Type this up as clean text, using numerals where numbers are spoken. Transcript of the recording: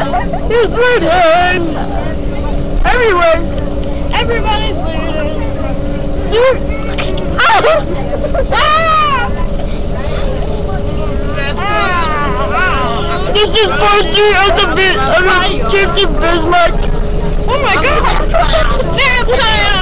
He's bleeding! Everywhere! Everybody's bleeding! This is part 3 of the Chieftain Bismarck! Oh my god!